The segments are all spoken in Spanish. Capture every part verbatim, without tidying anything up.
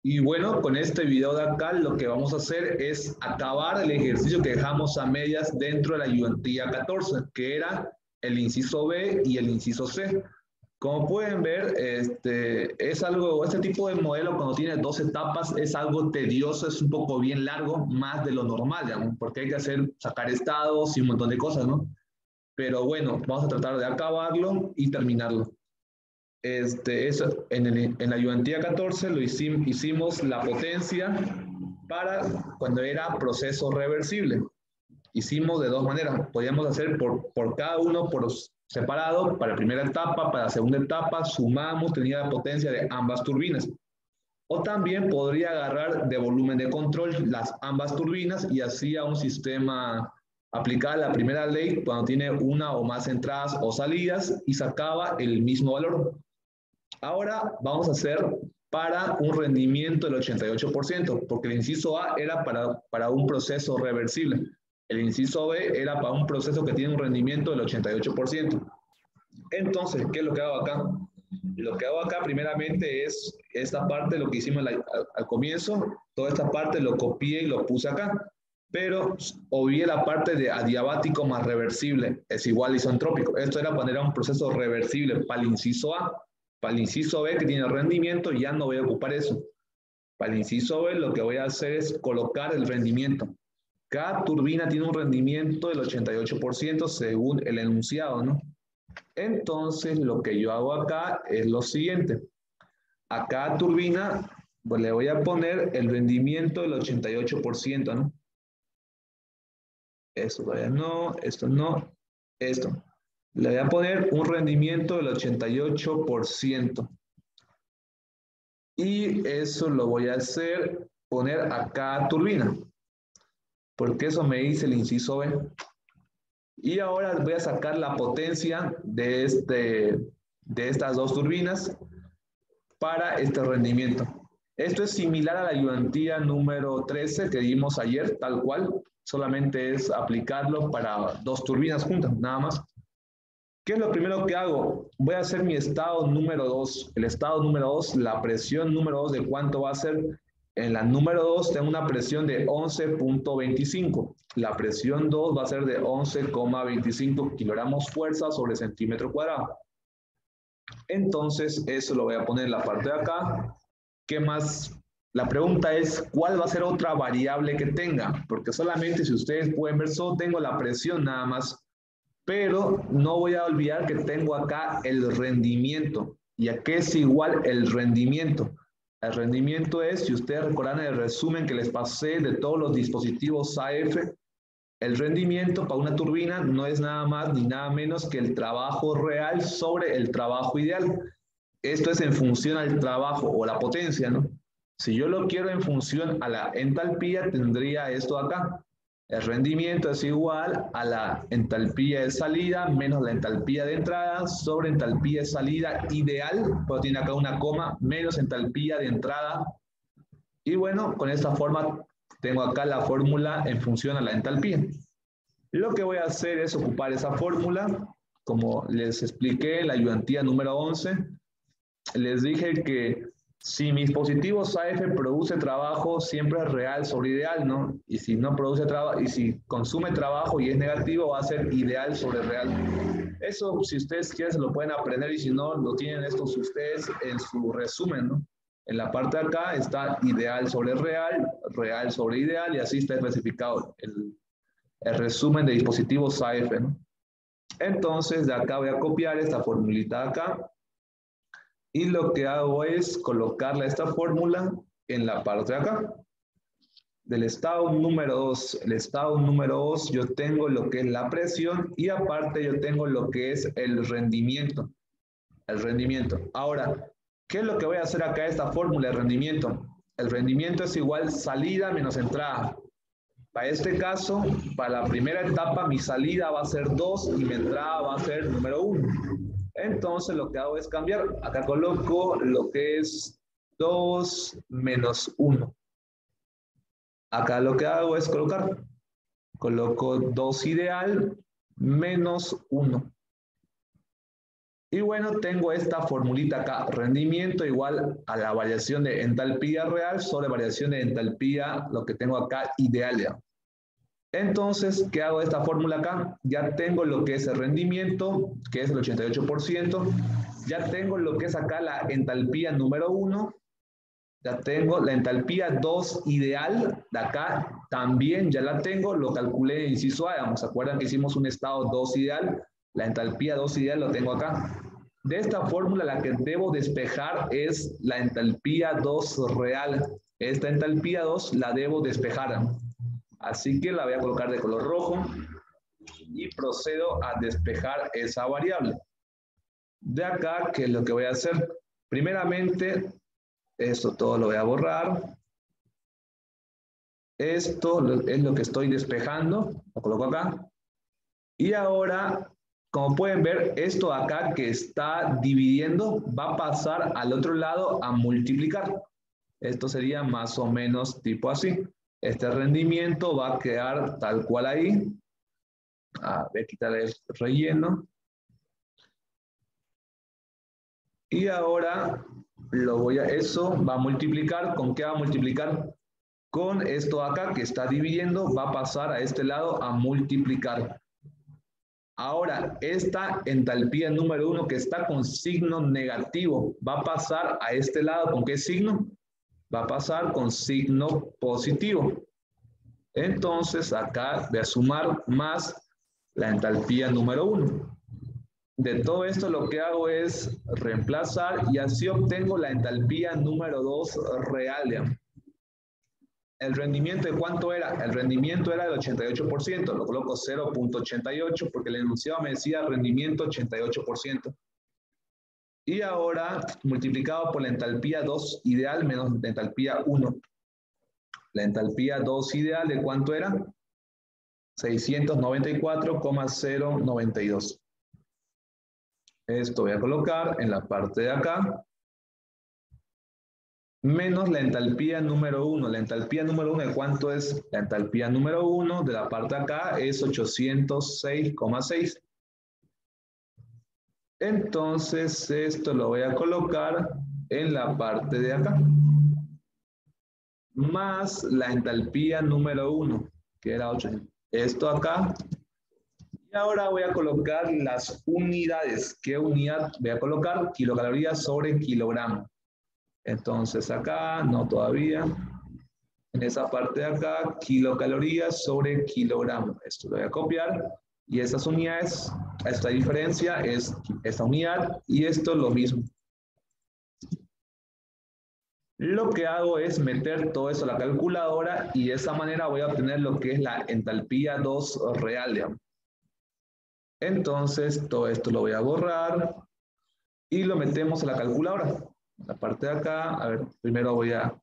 Y bueno, con este video de acá lo que vamos a hacer es acabar el ejercicio que dejamos a medias dentro de la ayudantía catorce, que era el inciso B y el inciso C. Como pueden ver, este, es algo, este tipo de modelo cuando tiene dos etapas es algo tedioso, es un poco bien largo, más de lo normal, digamos, porque hay que hacer, sacar estados y un montón de cosas, ¿no? Pero bueno, vamos a tratar de acabarlo y terminarlo. Este, eso, en, el, en la ayudantía catorce lo hicimos, hicimos la potencia para cuando era proceso reversible. Hicimos de dos maneras. Podíamos hacer por, por cada uno por separado, para la primera etapa, para la segunda etapa, sumamos, tenía la potencia de ambas turbinas. O también podría agarrar de volumen de control las ambas turbinas y hacía un sistema, aplicar la primera ley cuando tiene una o más entradas o salidas y sacaba el mismo valor. Ahora vamos a hacer para un rendimiento del ochenta y ocho por ciento, porque el inciso A era para, para un proceso reversible. El inciso B era para un proceso que tiene un rendimiento del ochenta y ocho por ciento. Entonces, ¿qué es lo que hago acá? Lo que hago acá primeramente es esta parte, lo que hicimos al, al comienzo, toda esta parte lo copié y lo puse acá, pero obvié la parte de adiabático más reversible, es igual isentrópico. Esto era poner a un proceso reversible para el inciso A. Para el inciso B, que tiene rendimiento, ya no voy a ocupar eso. Para el inciso B, lo que voy a hacer es colocar el rendimiento. Cada turbina tiene un rendimiento del ochenta y ocho por ciento según el enunciado, ¿no? Entonces, lo que yo hago acá es lo siguiente. A cada turbina, pues le voy a poner el rendimiento del ochenta y ocho por ciento, ¿no? Esto todavía no, esto no, esto. Le voy a poner un rendimiento del ochenta y ocho por ciento. Y eso lo voy a hacer, poner a cada turbina. Porque eso me dice el inciso B. Y ahora voy a sacar la potencia de, este, de estas dos turbinas para este rendimiento. Esto es similar a la ayudantía número trece que dimos ayer, tal cual. Solamente es aplicarlo para dos turbinas juntas, nada más. ¿Qué es lo primero que hago? Voy a hacer mi estado número dos. El estado número dos, la presión número dos de cuánto va a ser. En la número dos tengo una presión de once punto veinticinco. La presión dos va a ser de once coma veinticinco kilogramos fuerza sobre centímetro cuadrado. Entonces, eso lo voy a poner en la parte de acá. ¿Qué más? La pregunta es, ¿cuál va a ser otra variable que tenga? Porque solamente si ustedes pueden ver, solo tengo la presión nada más. Pero no voy a olvidar que tengo acá el rendimiento. ¿Y a qué es igual el rendimiento? El rendimiento es, si ustedes recordan el resumen que les pasé de todos los dispositivos A F, el rendimiento para una turbina no es nada más ni nada menos que el trabajo real sobre el trabajo ideal. Esto es en función al trabajo o la potencia, ¿no? Si yo lo quiero en función a la entalpía, tendría esto acá. El rendimiento es igual a la entalpía de salida menos la entalpía de entrada sobre entalpía de salida ideal, pero tiene acá una coma, menos entalpía de entrada. Y bueno, con esta forma tengo acá la fórmula en función a la entalpía. Lo que voy a hacer es ocupar esa fórmula, como les expliqué en la ayudantía número once. Les dije que si mis positivos A F produce trabajo, siempre es real sobre ideal, ¿no? Y si no produce trabajo, y si consume trabajo y es negativo, va a ser ideal sobre real. Eso, si ustedes quieren, se lo pueden aprender, y si no, lo tienen estos ustedes en su resumen, ¿no? En la parte de acá está ideal sobre real, real sobre ideal, y así está especificado el, el resumen de dispositivos A F, ¿no? Entonces, de acá voy a copiar esta formulita de acá. Y lo que hago es colocarle esta fórmula en la parte de acá. Del estado número dos, el estado número dos, yo tengo lo que es la presión y aparte yo tengo lo que es el rendimiento. El rendimiento. Ahora, ¿qué es lo que voy a hacer acá esta fórmula de rendimiento? El rendimiento es igual salida menos entrada. Para este caso, para la primera etapa, mi salida va a ser dos y mi entrada va a ser número uno. Entonces lo que hago es cambiar. Acá coloco lo que es dos menos uno. Acá lo que hago es colocar. Coloco dos ideal menos uno. Y bueno, tengo esta formulita acá, rendimiento igual a la variación de entalpía real sobre variación de entalpía, lo que tengo acá, ideal. Ya. Entonces, ¿qué hago de esta fórmula acá? Ya tengo lo que es el rendimiento, que es el ochenta y ocho por ciento. Ya tengo lo que es acá la entalpía número uno. Ya tengo la entalpía dos ideal de acá. También ya la tengo, lo calculé en inciso A. ¿Se acuerdan que hicimos un estado dos ideal? La entalpía dos ideal lo tengo acá. De esta fórmula la que debo despejar es la entalpía dos real. Esta entalpía dos la debo despejar. Así que la voy a colocar de color rojo y procedo a despejar esa variable. De acá, ¿qué es lo que voy a hacer? Primeramente, esto todo lo voy a borrar. Esto es lo que estoy despejando. Lo coloco acá. Y ahora, como pueden ver, esto acá que está dividiendo va a pasar al otro lado a multiplicar. Esto sería más o menos tipo así. Este rendimiento va a quedar tal cual ahí. A ver, quitar el relleno. Y ahora lo voy a, eso va a multiplicar. ¿Con qué va a multiplicar? Con esto acá que está dividiendo, va a pasar a este lado a multiplicar. Ahora, esta entalpía número uno que está con signo negativo, va a pasar a este lado. ¿Con qué signo? Va a pasar con signo positivo. Entonces, acá voy a sumar más la entalpía número uno. De todo esto lo que hago es reemplazar y así obtengo la entalpía número dos real. ¿El rendimiento de cuánto era? El rendimiento era del ochenta y ocho por ciento. Lo coloco cero punto ochenta y ocho porque el enunciado me decía rendimiento ochenta y ocho por ciento. Y ahora multiplicado por la entalpía dos ideal menos la entalpía uno. La entalpía dos ideal, ¿de cuánto era? seiscientos noventa y cuatro coma cero noventa y dos. Esto voy a colocar en la parte de acá. Menos la entalpía número uno. La entalpía número uno, ¿de cuánto es? La entalpía número uno de la parte de acá es ochocientos seis coma seis. Entonces, esto lo voy a colocar en la parte de acá. Más la entalpía número uno, que era ochocientos. Esto acá. Y ahora voy a colocar las unidades. ¿Qué unidad voy a colocar? Kilocalorías sobre kilogramo. Entonces acá, no todavía. En esa parte de acá, kilocalorías sobre kilogramo. Esto lo voy a copiar. Y estas unidades, esta diferencia es esta unidad y esto es lo mismo. Lo que hago es meter todo eso a la calculadora y de esa manera voy a obtener lo que es la entalpía dos real. Digamos. Entonces, todo esto lo voy a borrar y lo metemos a la calculadora. La parte de acá, a ver, primero voy a...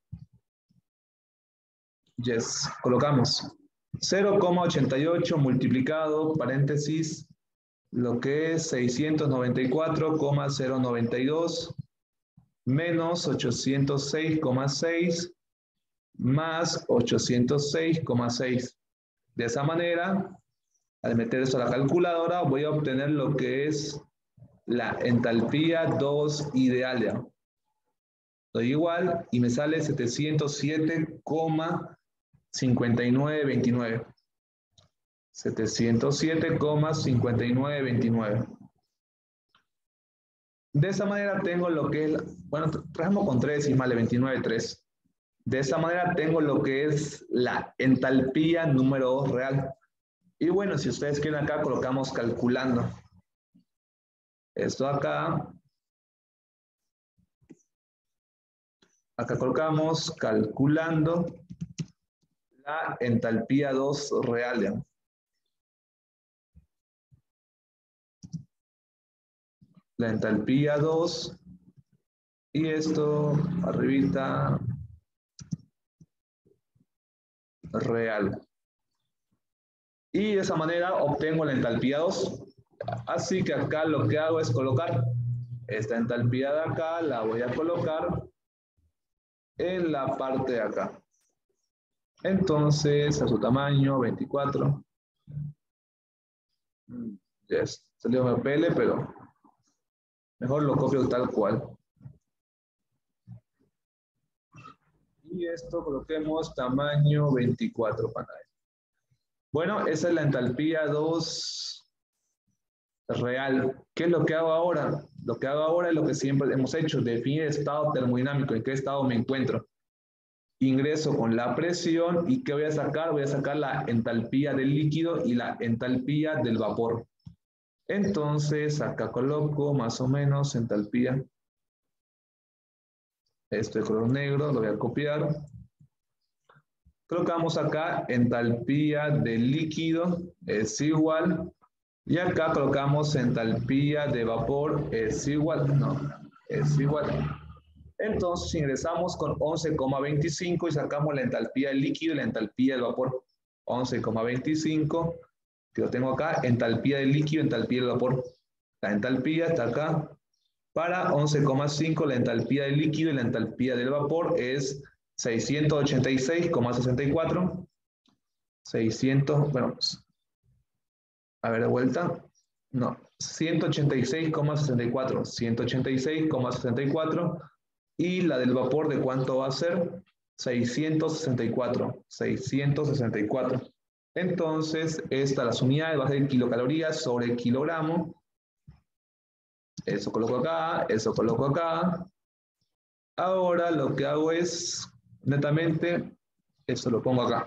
Yes, colocamos cero coma ochenta y ocho multiplicado, paréntesis, lo que es seiscientos noventa y cuatro coma cero noventa y dos menos ochocientos seis coma seis más ochocientos seis coma seis. De esa manera, al meter eso a la calculadora, voy a obtener lo que es la entalpía dos ideal. Doy igual y me sale setecientos siete coma cincuenta y nueve veintinueve. setecientos siete coma cincuenta y nueve veintinueve. De esa manera tengo lo que es, bueno, trabajamos con tres decimales, veintinueve punto tres. De esa manera tengo lo que es la entalpía número dos real. Y bueno, si ustedes quieren acá, colocamos calculando. Esto acá. Acá colocamos calculando la entalpía dos real. La entalpía dos. Y esto arribita real. Y de esa manera obtengo la entalpía dos. Así que acá lo que hago es colocar esta entalpía de acá, la voy a colocar en la parte de acá. Entonces, a su tamaño, veinticuatro. Yes, salió M P L, pero Mejor lo copio tal cual. Y esto coloquemos tamaño veinticuatro pantalla. Bueno, esa es la entalpía dos real. ¿Qué es lo que hago ahora? Lo que hago ahora es lo que siempre hemos hecho, definir estado termodinámico, en qué estado me encuentro. Ingreso con la presión y ¿qué voy a sacar? Voy a sacar la entalpía del líquido y la entalpía del vapor. Entonces, acá coloco más o menos entalpía. Esto de color negro, lo voy a copiar. Colocamos acá entalpía del líquido es igual. Y acá colocamos entalpía de vapor es igual. No, es igual. Entonces ingresamos con once coma veinticinco y sacamos la entalpía del líquido y la entalpía del vapor. once coma veinticinco, que lo tengo acá, entalpía del líquido, entalpía del vapor. La entalpía está acá. Para once coma cinco, la entalpía del líquido y la entalpía del vapor es seiscientos ochenta y seis coma sesenta y cuatro. seiscientos, bueno, a ver de vuelta. No, ciento ochenta y seis coma sesenta y cuatro. ciento ochenta y seis coma sesenta y cuatro. Y la del vapor, ¿de cuánto va a ser? seiscientos sesenta y cuatro. seiscientos sesenta y cuatro. Entonces, esta, las unidades va a ser kilocalorías sobre kilogramo. Eso coloco acá, eso coloco acá. Ahora lo que hago es, netamente, eso lo pongo acá.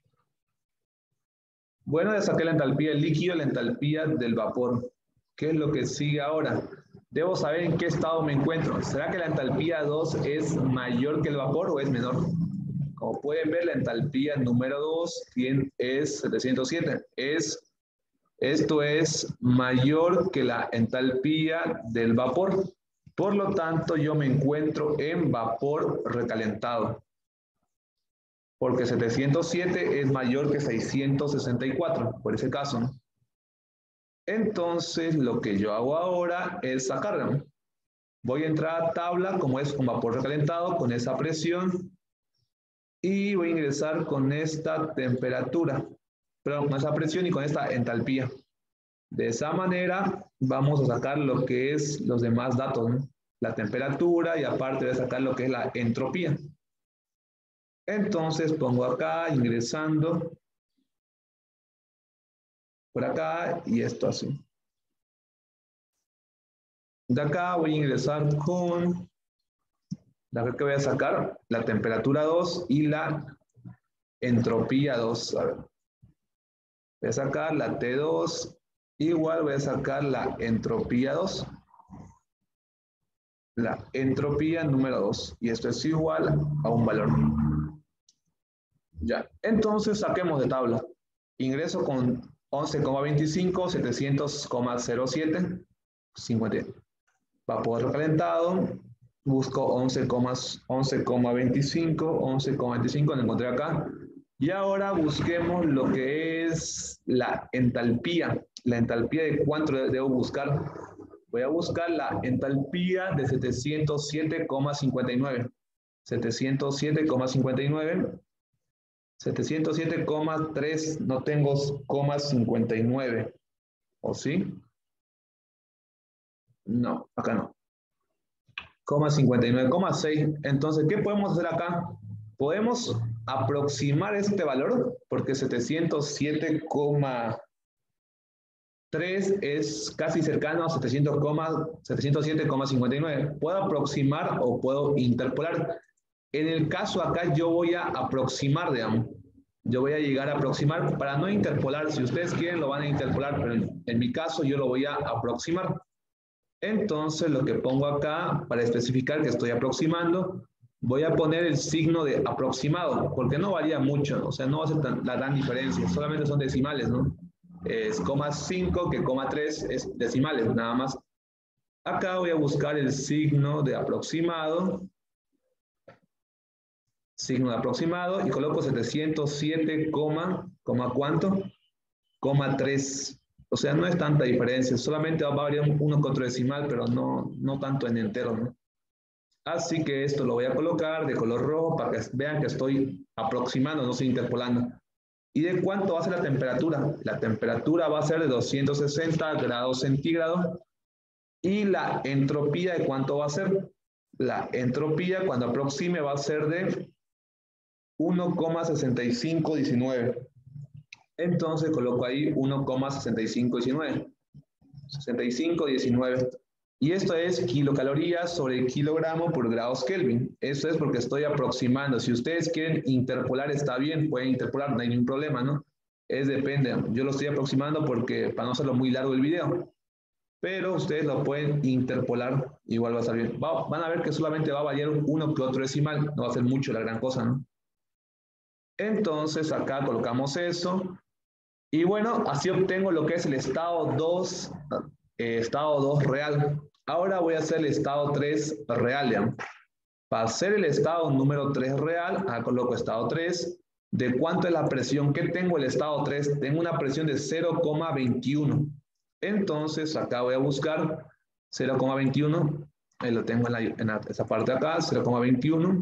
Bueno, ya saqué la entalpía del líquido y la entalpía del vapor. ¿Qué es lo que sigue ahora? Debo saber en qué estado me encuentro. ¿Será que la entalpía dos es mayor que el vapor o es menor? Como pueden ver, la entalpía número dos es setecientos siete. Es, esto es mayor que la entalpía del vapor. Por lo tanto, yo me encuentro en vapor recalentado. Porque setecientos siete es mayor que seiscientos sesenta y cuatro, por ese caso, ¿no? Entonces, lo que yo hago ahora es sacarla. Voy a entrar a tabla, como es un vapor recalentado, con esa presión. Y voy a ingresar con esta temperatura. Perdón, con esa presión y con esta entalpía. De esa manera, vamos a sacar lo que es los demás datos, ¿no? La temperatura y aparte voy a sacar lo que es la entropía. Entonces, pongo acá, ingresando. Por acá y esto así. De acá voy a ingresar con la que voy a sacar, la temperatura dos y la entropía dos. A ver. Voy a sacar la T dos, igual voy a sacar la entropía dos. La entropía número dos. Y esto es igual a un valor. Ya, entonces saquemos de tabla. Ingreso con once coma veinticinco, setecientos coma cero siete, cincuenta. Vapor recalentado, busco once coma veinticinco, once coma veinticinco, lo encontré acá. Y ahora busquemos lo que es la entalpía. La entalpía de cuánto debo buscar. Voy a buscar la entalpía de setecientos siete coma cincuenta y nueve. setecientos siete coma cincuenta y nueve. setecientos siete coma tres, no tengo coma cincuenta y nueve. ¿O sí? No, acá no. Coma cincuenta y nueve, coma seis. Entonces, ¿qué podemos hacer acá? Podemos aproximar este valor, porque setecientos siete coma tres es casi cercano a setecientos siete coma cincuenta y nueve. Puedo aproximar o puedo interpolar. En el caso acá yo voy a aproximar, digamos. Yo voy a llegar a aproximar para no interpolar. Si ustedes quieren lo van a interpolar, pero en, en mi caso yo lo voy a aproximar. Entonces lo que pongo acá para especificar que estoy aproximando, voy a poner el signo de aproximado, porque no varía mucho, o sea, no va a ser tan, la gran diferencia, solamente son decimales, ¿no? Es coma cinco que coma tres es decimales, nada más. Acá voy a buscar el signo de aproximado, signo de aproximado, y coloco setecientos siete, ¿coma cuánto? Coma tres. O sea, no es tanta diferencia, solamente va a variar uno con otro decimal, pero no, no tanto en entero, ¿no? Así que esto lo voy a colocar de color rojo para que vean que estoy aproximando, no estoy interpolando. ¿Y de cuánto va a ser la temperatura? La temperatura va a ser de doscientos sesenta grados centígrados Y la entropía, ¿de cuánto va a ser? La entropía cuando aproxime va a ser de uno coma sesenta y cinco diecinueve. Entonces coloco ahí uno coma sesenta y cinco diecinueve. sesenta y cinco diecinueve. Y esto es kilocalorías sobre kilogramo por grados Kelvin. Eso es porque estoy aproximando. Si ustedes quieren interpolar, está bien, pueden interpolar, no hay ningún problema, ¿no? Es depende. Yo lo estoy aproximando porque para no hacerlo muy largo el video. Pero ustedes lo pueden interpolar, igual va a estar bien. Va, van a ver que solamente va a variar uno que otro decimal, no va a ser mucho la gran cosa, ¿no? Entonces acá colocamos eso. Y bueno, así obtengo lo que es el estado dos, eh, estado dos real. Ahora voy a hacer el estado tres real, ¿ya? Para hacer el estado número tres real, acá coloco estado tres. ¿De cuánto es la presión? ¿Qué tengo el estado tres? Tengo una presión de cero coma veintiuno. Entonces acá voy a buscar cero coma veintiuno. Ahí lo tengo en, la, en la, esa parte de acá, cero coma veintiuno.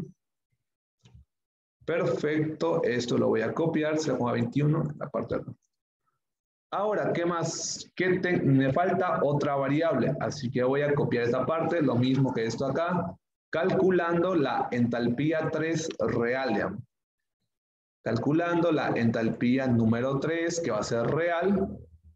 Perfecto, esto lo voy a copiar, cero coma veintiuno, la parte de acá. Ahora, ¿qué más? ¿Qué te, me falta otra variable, así que voy a copiar esta parte, lo mismo que esto acá, calculando la entalpía tres real, ¿ya? Calculando la entalpía número tres, que va a ser real.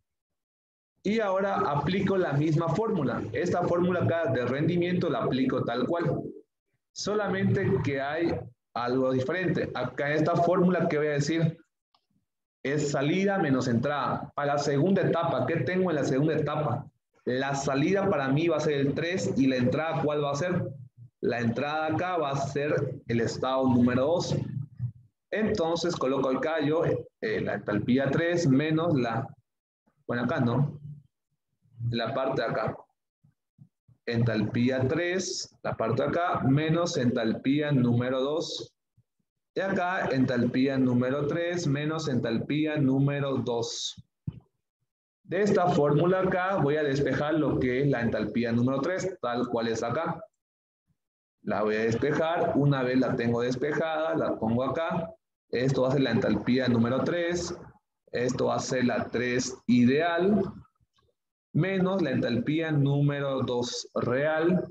Y ahora aplico la misma fórmula. Esta fórmula acá de rendimiento la aplico tal cual. Solamente que hay algo diferente. Acá en esta fórmula, ¿qué voy a decir? Es salida menos entrada. Para la segunda etapa, ¿qué tengo en la segunda etapa? La salida para mí va a ser el tres y la entrada, ¿cuál va a ser? La entrada acá va a ser el estado número dos. Entonces coloco acá yo eh, la entalpía tres menos la, bueno acá no, la parte de acá. Entalpía tres, la parte de acá, menos entalpía número dos. Y acá, entalpía número tres menos entalpía número dos. De esta fórmula acá voy a despejar lo que es la entalpía número tres, tal cual es acá. La voy a despejar, una vez la tengo despejada, la pongo acá. Esto va a ser la entalpía número tres, esto va a ser la tres ideal, menos la entalpía número dos real,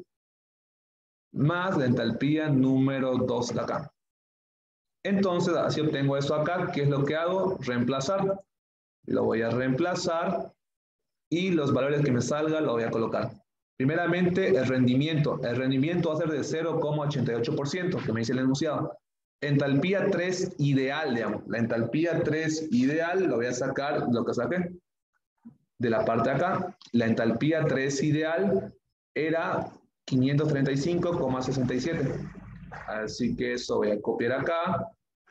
más la entalpía número dos de acá. Entonces, así obtengo esto acá. ¿Qué es lo que hago? Reemplazar. Lo voy a reemplazar y los valores que me salgan lo voy a colocar. Primeramente, el rendimiento. El rendimiento va a ser de cero coma ochenta y ocho por ciento, que me dice el enunciado. Entalpía tres ideal, digamos. La entalpía tres ideal lo voy a sacar, lo que saqué de la parte de acá. La entalpía tres ideal era quinientos treinta y cinco coma sesenta y siete. Así que eso voy a copiar acá.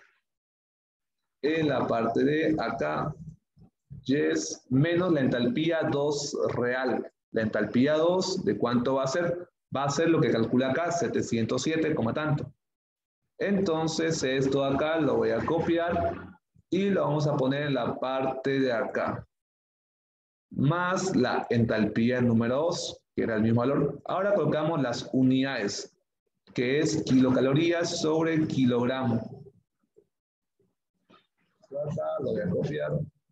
En la parte de acá, yes, menos la entalpía dos real. La entalpía dos, ¿de cuánto va a ser? Va a ser lo que calcula acá, setecientos siete, como tanto. Entonces, esto acá lo voy a copiar y lo vamos a poner en la parte de acá. Más la entalpía número dos, que era el mismo valor. Ahora colocamos las unidades, que es kilocalorías sobre kilogramo. Acá lo voy a copiar.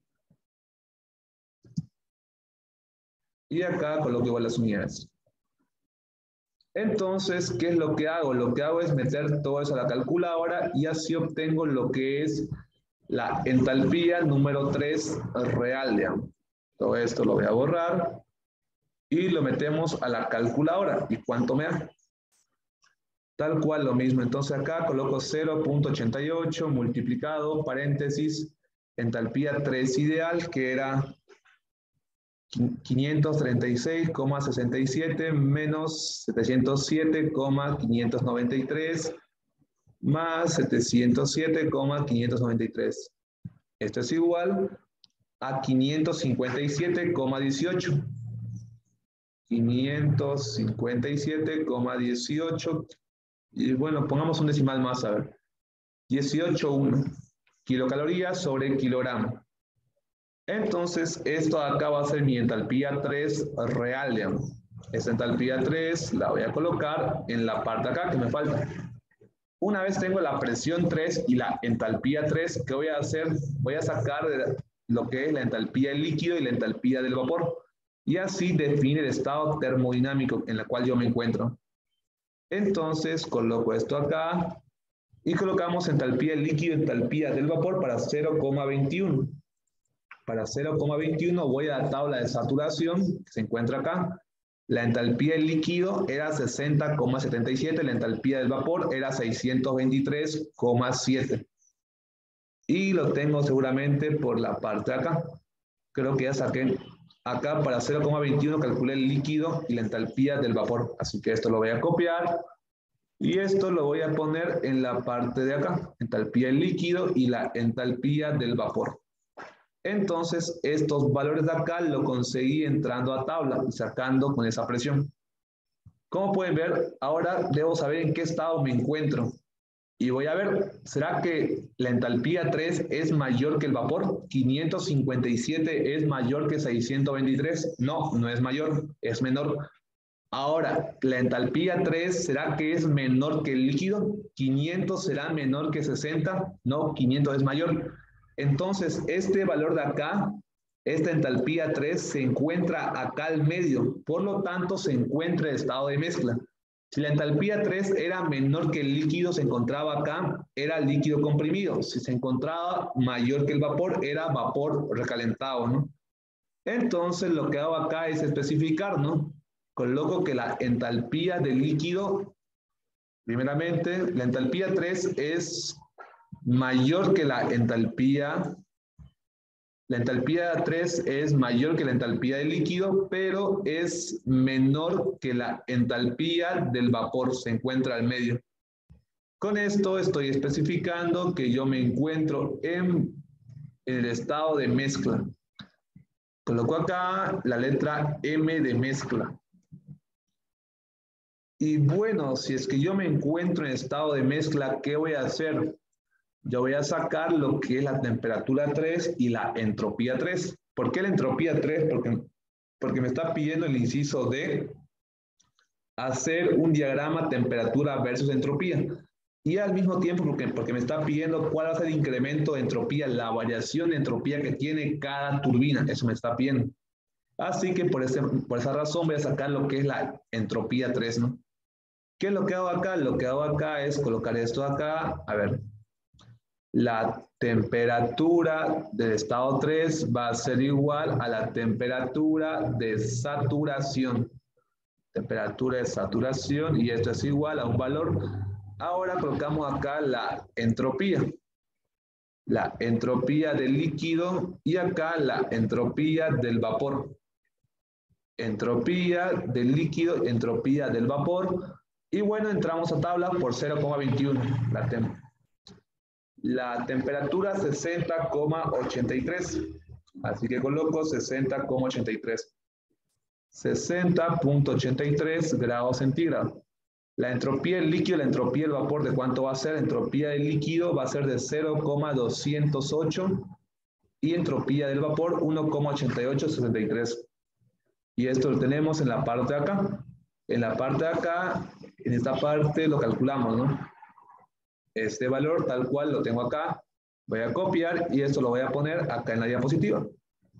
Y acá coloco igual las unidades. Entonces, ¿qué es lo que hago? Lo que hago es meter todo eso a la calculadora y así obtengo lo que es la entalpía número tres real, digamos. Todo esto lo voy a borrar y lo metemos a la calculadora. ¿Y cuánto me da? Tal cual lo mismo. Entonces acá coloco cero punto ochenta y ocho multiplicado, paréntesis, entalpía tres ideal, que era quinientos treinta y seis coma sesenta y siete menos setecientos siete coma quinientos noventa y tres más setecientos siete coma quinientos noventa y tres. Esto es igual a quinientos cincuenta y siete coma dieciocho. quinientos cincuenta y siete coma dieciocho. Y bueno, pongamos un decimal más, a ver. dieciocho coma uno kilocalorías sobre kilogramo. Entonces, esto acá va a ser mi entalpía tres real, digamos. Esta entalpía tres la voy a colocar en la parte acá que me falta. Una vez tengo la presión tres y la entalpía tres, ¿qué voy a hacer? Voy a sacar lo que es la entalpía del líquido y la entalpía del vapor. y así definir el estado termodinámico en el cual yo me encuentro. Entonces coloco esto acá y colocamos entalpía del líquido, entalpía del vapor para cero coma veintiuno. Para cero coma veintiuno voy a la tabla de saturación que se encuentra acá. La entalpía del líquido era sesenta coma setenta y siete, la entalpía del vapor era seiscientos veintitrés coma siete. Y lo tengo seguramente por la parte de acá. Creo que ya saqué acá para cero coma veintiuno, calculé el líquido y la entalpía del vapor. Así que esto lo voy a copiar y esto lo voy a poner en la parte de acá. Entalpía del líquido y la entalpía del vapor. Entonces, estos valores de acá lo conseguí entrando a tabla y sacando con esa presión. Como pueden ver, ahora debo saber en qué estado me encuentro. Y voy a ver, ¿será que la entalpía tres es mayor que el vapor? ¿quinientos cincuenta y siete es mayor que seiscientos veintitrés? No, no es mayor, es menor. Ahora, ¿la entalpía tres será que es menor que el líquido? ¿quinientos será menor que sesenta? No, quinientos es mayor. Entonces, este valor de acá, esta entalpía tres, se encuentra acá al medio. Por lo tanto, se encuentra en estado de mezcla. Si la entalpía tres era menor que el líquido, se encontraba acá, era líquido comprimido. Si se encontraba mayor que el vapor, era vapor recalentado, ¿no? Entonces, lo que hago acá es especificar, ¿no? Coloco que la entalpía del líquido, primeramente, la entalpía tres es mayor que la entalpía, la entalpía tres es mayor que la entalpía del líquido, pero es menor que la entalpía del vapor, se encuentra al medio. Con esto estoy especificando que yo me encuentro en, en el estado de mezcla. Coloco acá la letra M de mezcla. Y bueno, si es que yo me encuentro en estado de mezcla, ¿qué voy a hacer? Yo voy a sacar lo que es la temperatura tres y la entropía tres. ¿Por qué la entropía tres? Porque, porque me está pidiendo el inciso de hacer un diagrama temperatura versus entropía. Y al mismo tiempo porque, porque me está pidiendo cuál va a ser el incremento de entropía, la variación de entropía que tiene cada turbina. Eso me está pidiendo. Así que por, ese, por esa razón voy a sacar lo que es la entropía tres, ¿no? ¿Qué es lo que hago acá? Lo que hago acá es colocar esto acá. A ver. La temperatura del estado tres va a ser igual a la temperatura de saturación. Temperatura de saturación, y esto es igual a un valor. Ahora colocamos acá la entropía. La entropía del líquido y acá la entropía del vapor. Entropía del líquido, entropía del vapor. Y bueno, entramos a tabla por cero coma veintiuno. La temperatura. La temperatura sesenta coma ochenta y tres. Así que coloco sesenta coma ochenta y tres. sesenta punto ochenta y tres grados centígrados. La entropía del líquido, la entropía del vapor, ¿de cuánto va a ser? La entropía del líquido va a ser de cero coma doscientos ocho y entropía del vapor uno coma ochenta y ocho sesenta y tres. Y esto lo tenemos en la parte de acá. En la parte de acá, en esta parte lo calculamos, ¿no? Este valor tal cual lo tengo acá, voy a copiar y esto lo voy a poner acá en la diapositiva.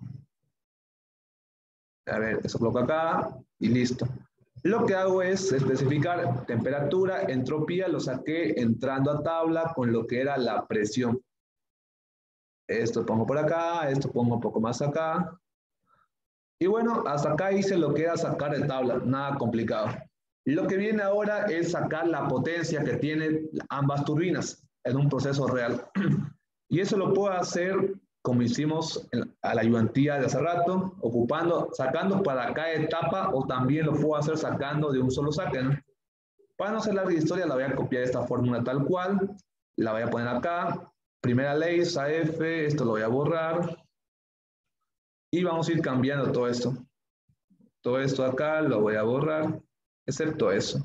A ver, eso coloco acá y listo. Lo que hago es especificar temperatura, entropía, lo saqué entrando a tabla con lo que era la presión. Esto pongo por acá, esto pongo un poco más acá. Y bueno, hasta acá hice lo que era sacar de tabla, nada complicado. Lo que viene ahora es sacar la potencia que tienen ambas turbinas en un proceso real. Y eso lo puedo hacer como hicimos en, a la ayudantía de hace rato, ocupando, sacando para cada etapa, o también lo puedo hacer sacando de un solo saque, ¿no? Para no hacer larga historia, la voy a copiar esta fórmula tal cual, la voy a poner acá, primera ley, S A F, esto lo voy a borrar, y vamos a ir cambiando todo esto. Todo esto acá lo voy a borrar, excepto eso.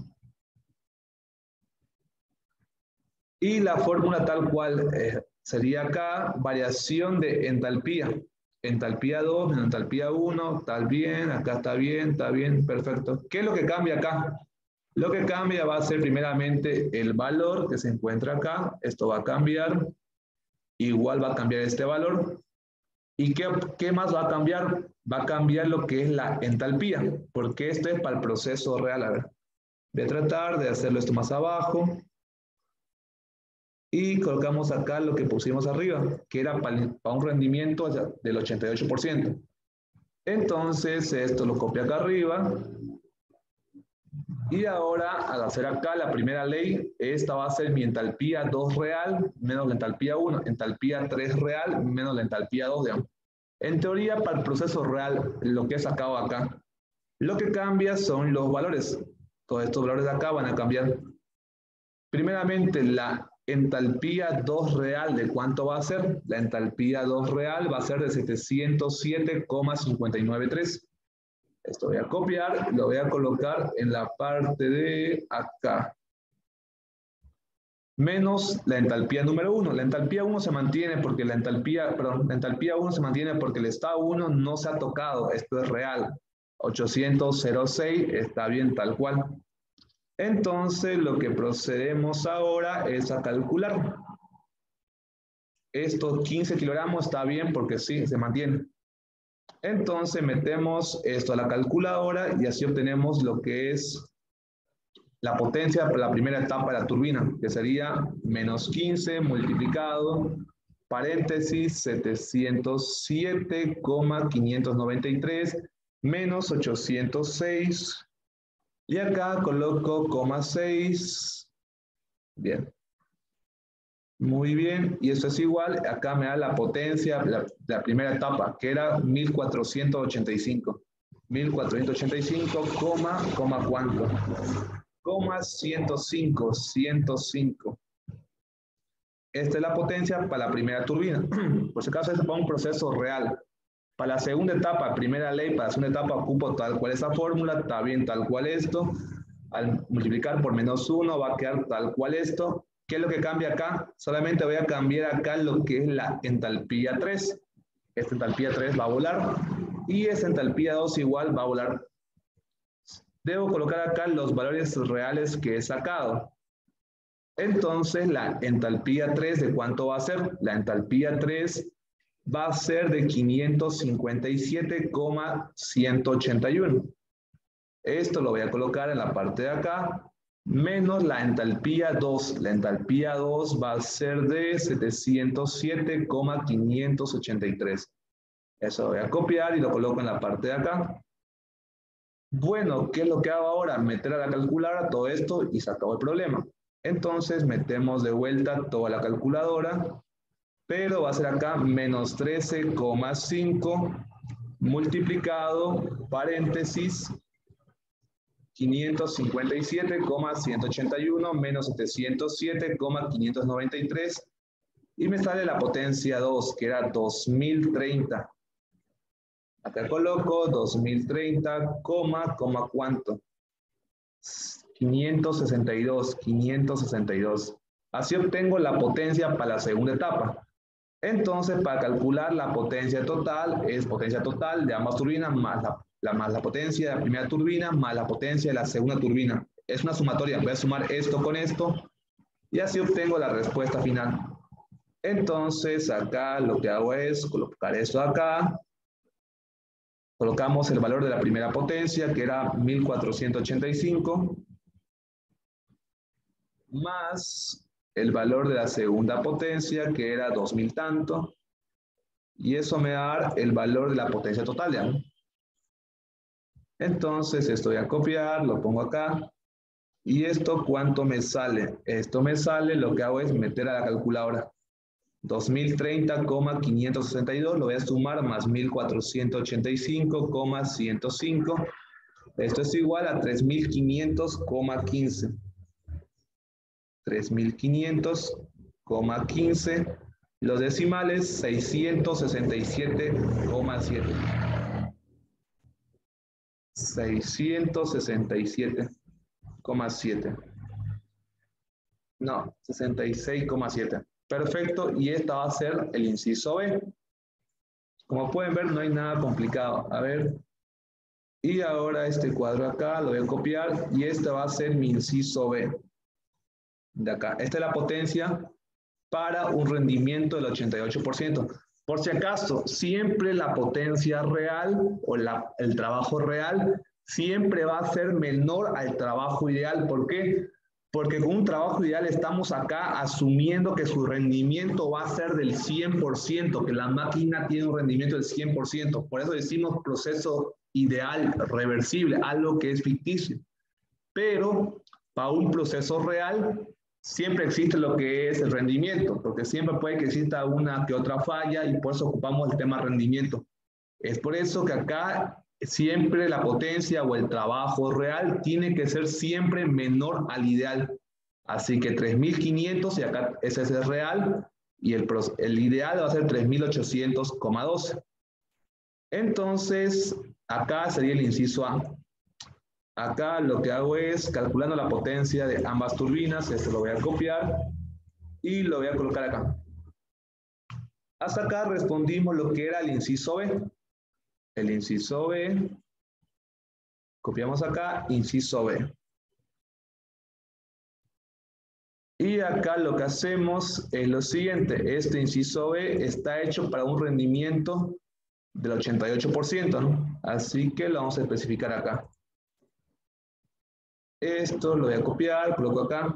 Y la fórmula tal cual eh, sería acá, variación de entalpía. Entalpía dos, entalpía uno, está bien, acá está bien, está bien, perfecto. ¿Qué es lo que cambia acá? Lo que cambia va a ser primeramente el valor que se encuentra acá. Esto va a cambiar. Igual va a cambiar este valor. ¿Y qué, qué más va a cambiar? Va a cambiar lo que es la entalpía, porque esto es para el proceso real. A ver, voy a tratar de hacerlo esto más abajo. Y colocamos acá lo que pusimos arriba, que era para, para un rendimiento del ochenta y ocho por ciento. Entonces, esto lo copio acá arriba. Y ahora, al hacer acá la primera ley, esta va a ser mi entalpía dos real menos la entalpía uno, entalpía tres real menos la entalpía dos, digamos. En teoría, para el proceso real, lo que he sacado acá, lo que cambia son los valores. Todos estos valores de acá van a cambiar. Primeramente, la entalpía dos real, ¿de cuánto va a ser? La entalpía dos real va a ser de setecientos siete coma cincuenta y nueve tres. Esto voy a copiar, lo voy a colocar en la parte de acá. Menos la entalpía número uno. La entalpía uno se mantiene porque la entalpía, perdón, la entalpía uno se mantiene porque el estado uno no se ha tocado. Esto es real. ochocientos seis está bien tal cual. Entonces, lo que procedemos ahora es a calcular. Estos quince kilogramos está bien porque sí, se mantiene. Entonces, metemos esto a la calculadora y así obtenemos lo que es la potencia para la primera etapa de la turbina, que sería menos quince multiplicado, paréntesis, setecientos siete coma quinientos noventa y tres menos ochocientos seis. Y acá coloco coma seis. Bien. Muy bien. Y eso es igual. Acá me da la potencia, la, la primera etapa, que era mil cuatrocientos ochenta y cinco. mil cuatrocientos ochenta y cinco, coma, coma cuánto. Coma ciento cinco. ciento cinco. Esta es la potencia para la primera turbina. Por si acaso es para un proceso real. Para la segunda etapa, primera ley, para la segunda etapa ocupo tal cual esa fórmula, está bien tal cual esto. Al multiplicar por menos uno va a quedar tal cual esto. ¿Qué es lo que cambia acá? Solamente voy a cambiar acá lo que es la entalpía tres. Esta entalpía tres va a volar y esta entalpía dos igual va a volar. Debo colocar acá los valores reales que he sacado. Entonces, la entalpía tres, ¿de cuánto va a ser? La entalpía tres va a ser de quinientos cincuenta y siete coma ciento ochenta y uno. Esto lo voy a colocar en la parte de acá, menos la entalpía dos. La entalpía dos va a ser de setecientos siete coma quinientos ochenta y tres. Eso lo voy a copiar y lo coloco en la parte de acá. Bueno, ¿qué es lo que hago ahora? Meter a la calculadora todo esto y se acabó el problema. Entonces metemos de vuelta toda la calculadora, pero va a ser acá menos trece coma cinco multiplicado, paréntesis, quinientos cincuenta y siete coma ciento ochenta y uno menos setecientos siete coma quinientos noventa y tres y me sale la potencia dos, que era dos mil treinta. Acá coloco dos mil treinta, coma, coma, ¿cuánto? quinientos sesenta y dos, quinientos sesenta y dos. Así obtengo la potencia para la segunda etapa. Entonces, para calcular la potencia total, es potencia total de ambas turbinas más la, la, más la potencia de la primera turbina más la potencia de la segunda turbina. Es una sumatoria. Voy a sumar esto con esto y así obtengo la respuesta final. Entonces, acá lo que hago es colocar esto acá. Colocamos el valor de la primera potencia, que era mil cuatrocientos ochenta y cinco, más el valor de la segunda potencia, que era dos mil tanto, y eso me va a dar el valor de la potencia total, ¿ya? Entonces, esto voy a copiar, lo pongo acá, y esto, ¿cuánto me sale? Esto me sale, lo que hago es meter a la calculadora. dos mil treinta coma quinientos sesenta y dos, lo voy a sumar más mil cuatrocientos ochenta y cinco coma ciento cinco. Esto es igual a tres mil quinientos coma quince. tres mil quinientos coma quince. Los decimales, seiscientos sesenta y siete coma siete. seiscientos sesenta y siete coma siete. No, sesenta y seis coma siete. Perfecto, y esta va a ser el inciso B. Como pueden ver, no hay nada complicado. A ver, y ahora este cuadro acá lo voy a copiar y este va a ser mi inciso B. De acá, esta es la potencia para un rendimiento del ochenta y ocho por ciento. Por si acaso, siempre la potencia real o la, el trabajo real siempre va a ser menor al trabajo ideal. ¿Por qué? Porque con un trabajo ideal estamos acá asumiendo que su rendimiento va a ser del cien por ciento, que la máquina tiene un rendimiento del cien por ciento. Por eso decimos proceso ideal, reversible, algo que es ficticio. Pero para un proceso real siempre existe lo que es el rendimiento, porque siempre puede que exista una que otra falla y por eso ocupamos el tema rendimiento. Es por eso que acá siempre la potencia o el trabajo real tiene que ser siempre menor al ideal. Así que tres mil quinientos y acá ese es el real y el, el ideal va a ser tres mil ochocientos coma doce. Entonces, acá sería el inciso A. Acá lo que hago es calculando la potencia de ambas turbinas, esto lo voy a copiar y lo voy a colocar acá. Hasta acá respondimos lo que era el inciso B. El inciso B, copiamos acá, inciso B. Y acá lo que hacemos es lo siguiente, este inciso B está hecho para un rendimiento del ochenta y ocho por ciento, ¿no? Así que lo vamos a especificar acá. Esto lo voy a copiar, coloco acá.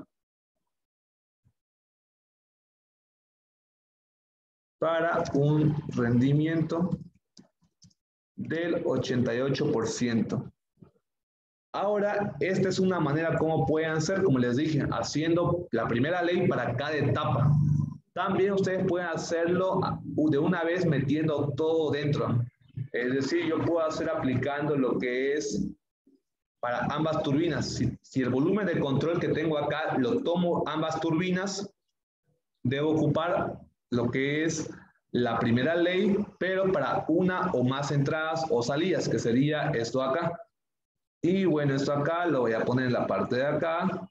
Para un rendimiento del ochenta y ocho por ciento. Ahora, esta es una manera como pueden hacer, como les dije, haciendo la primera ley para cada etapa. También ustedes pueden hacerlo de una vez metiendo todo dentro. Es decir, yo puedo hacer aplicando lo que es para ambas turbinas. Si, si el volumen de control que tengo acá lo tomo ambas turbinas, debo ocupar lo que es la primera ley, pero para una o más entradas o salidas, que sería esto acá. Y bueno, esto acá lo voy a poner en la parte de acá.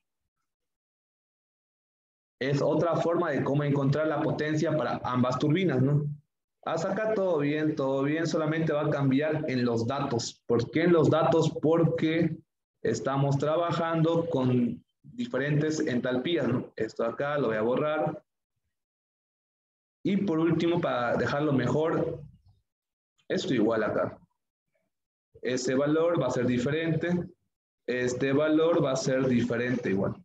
Es otra forma de cómo encontrar la potencia para ambas turbinas, ¿no? Hasta acá todo bien, todo bien, solamente va a cambiar en los datos. ¿Por qué en los datos? Porque estamos trabajando con diferentes entalpías, ¿no? Esto acá lo voy a borrar. Y por último, para dejarlo mejor, esto igual acá. Ese valor va a ser diferente. Este valor va a ser diferente igual.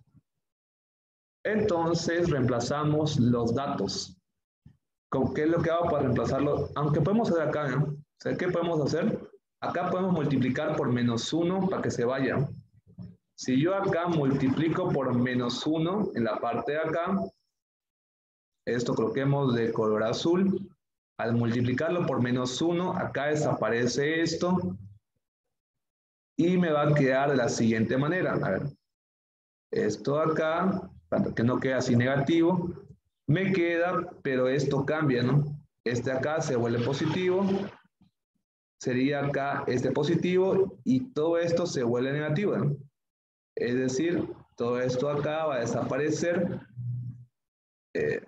Entonces, reemplazamos los datos. ¿Con qué es lo que hago para reemplazarlo? Aunque podemos hacer acá, ¿no? O sea, ¿qué podemos hacer? Acá podemos multiplicar por menos uno para que se vaya. Si yo acá multiplico por menos uno en la parte de acá, esto coloquemos de color azul. Al multiplicarlo por menos uno, acá desaparece esto. Y me va a quedar de la siguiente manera. A ver. Esto acá, para que no quede así negativo, me queda, pero esto cambia, ¿no? Este acá se vuelve positivo. Sería acá este positivo y todo esto se vuelve negativo, ¿no? Es decir, todo esto acá va a desaparecer. Eh,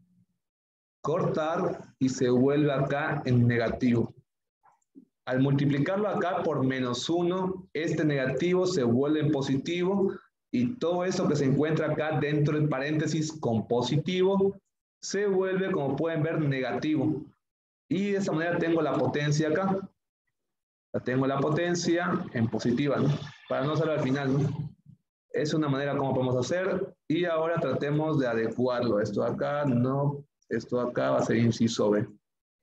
cortar y se vuelve acá en negativo. Al multiplicarlo acá por menos uno, este negativo se vuelve en positivo y todo eso que se encuentra acá dentro del paréntesis con positivo se vuelve, como pueden ver, negativo. Y de esa manera tengo la potencia acá. La tengo la potencia en positiva, ¿no? Para no salir al final, ¿no? Es una manera como podemos hacer. Y ahora tratemos de adecuarlo. Esto acá no... Esto acá va a ser inciso B.